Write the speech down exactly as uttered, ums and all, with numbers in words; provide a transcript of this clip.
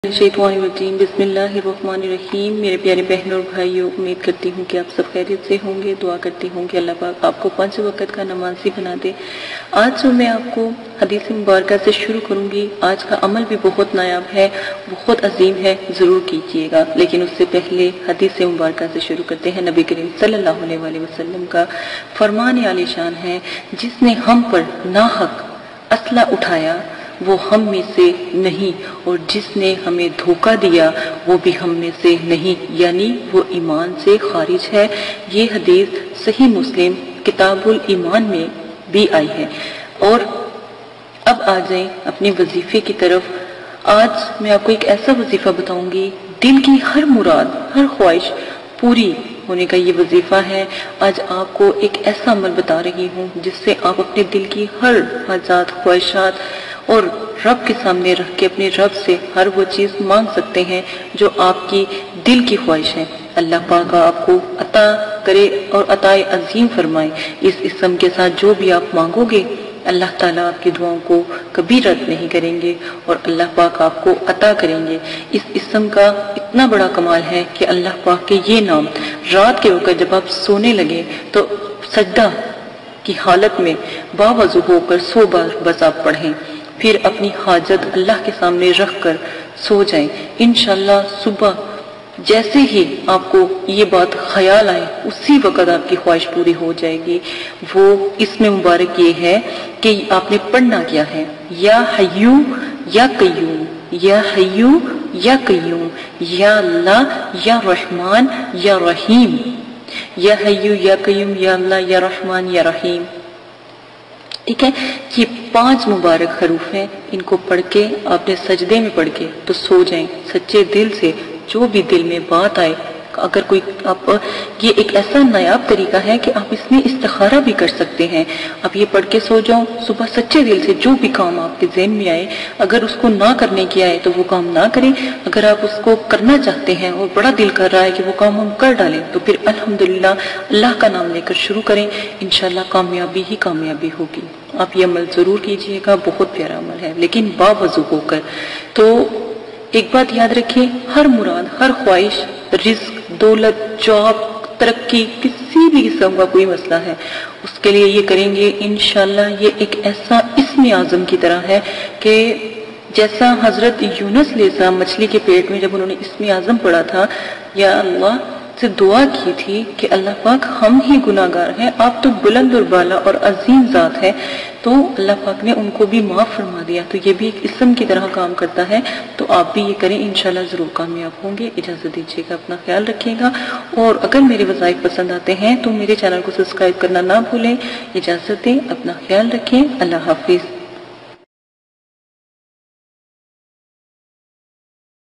शैतानिर्रजीम बिस्मिल्लाहिर्रहमानिर्रहीम। मेरे प्यारे बहनों और भाइयों, उम्मीद करती हूँ कि आप सब खैरियत से होंगे। दुआ करती हूँ कि अल्लाह पाक आपको पांच वक़्त का नमाजी बना दे। आज जो मैं आपको हदीस मुबारक से शुरू करूँगी, आज का अमल भी बहुत नायाब है, बहुत अजीम है, ज़रूर कीजिएगा। लेकिन उससे पहले हदीस मुबारक से शुरू करते हैं। नबी करीम सल्लल्लाहु अलैहि वसल्लम का फरमान आलीशान है, जिसने हम पर नाहक असला उठाया वो हम में से नहीं, और जिसने हमें धोखा दिया वो भी हम में से नहीं, यानी वो ईमान से खारिज है। ये हदीस सही मुस्लिम किताबुल ईमान में भी आई है। और अब आ जाएं अपने वजीफे की तरफ। आज मैं आपको एक ऐसा वजीफा बताऊंगी, दिल की हर मुराद, हर ख्वाहिश पूरी होने का ये वजीफा है। आज आपको एक ऐसा अमल बता रही हूँ जिससे आप अपने दिल की हर हाजात, ख्वाहिशात और रब के सामने रख के अपने रब से हर वो चीज़ मांग सकते हैं जो आपकी दिल की ख्वाहिश है। अल्लाह पाक आपको अता करे और अताए अजीम फरमाए। इस इस्म के साथ जो भी आप मांगोगे, अल्लाह ताला आपकी दुआओं को कभी रद्द नहीं करेंगे और अल्लाह पाक आपको अता करेंगे। इस इस्म का इतना बड़ा कमाल है कि अल्लाह पाक के ये नाम रात के वक़्त जब आप सोने लगे तो सजदा की हालत में बावजू होकर सौ बार बस आप पढ़ें, फिर अपनी हाजत अल्लाह के सामने रख कर सो जाएं। इंशाअल्लाह सुबह जैसे ही आपको ये बात ख्याल आए, उसी वक़्त आपकी ख्वाहिश पूरी हो जाएगी। वो इसमें मुबारक ये है कि आपने पढ़ना क्या है, या हय्यू या कय्यूम, या हय्यू या कय्यूम, या अल्लाह या रहमान या रहीम, या हय्यू या कय्यूम, या अल्लाह या रहमान या रहीम। ठीक है, ये पांच मुबारक हरूफ हैं। इनको पढ़ के आपने सजदे में पढ़ के तो सो जाएं सच्चे दिल से। जो भी दिल में बात आए, अगर कोई आप, ये एक ऐसा नायाब तरीका है कि आप इसमें इस्तिखारा भी कर सकते हैं। आप ये पढ़ के सो जाओ, सुबह सच्चे दिल से जो भी काम आपके ज़हन में आए, अगर उसको ना करने की आए तो वो काम ना करें। अगर आप उसको करना चाहते हैं और बड़ा दिल कर रहा है कि वो काम हम कर डालें, तो फिर अल्हम्दुलिल्लाह अल्लाह का नाम लेकर शुरू करें। इंशाअल्लाह कामयाबी ही कामयाबी होगी। आप ये अमल ज़रूर कीजिएगा, बहुत प्यारा अमल है, लेकिन बावजू होकर। तो एक बात याद रखिए, हर मुराद, हर ख्वाहिश, रिस्क, दौलत, जॉब, तरक्की, किसी भी किस्म का कोई मसला है, उसके लिए ये करेंगे इंशाअल्लाह। ये एक ऐसा इस्म आज़म की तरह है कि जैसा हजरत यूनुस अलैहिस्सलाम मछली के पेट में जब उन्होंने इस्म आज़म पढ़ा था, या अल्लाह से दुआ की थी कि अल्लाह पाक हम ही गुनाहगार हैं, आप तो बुलंद और बाला और अजीम ज़ात है, तो अल्लाह पाक ने उनको भी माफ़ फरमा दिया। तो ये भी एक इस्म की तरह काम करता है। तो आप भी ये करें, इंशाल्लाह ज़रूर कामयाब होंगे। इजाज़त दीजिएगा, अपना ख्याल रखिएगा। और अगर मेरे वज़ाइफ पसंद आते हैं तो मेरे चैनल को सब्सक्राइब करना ना भूलें। इजाज़त दें, अपना ख्याल रखें। अल्लाह हाफिज़।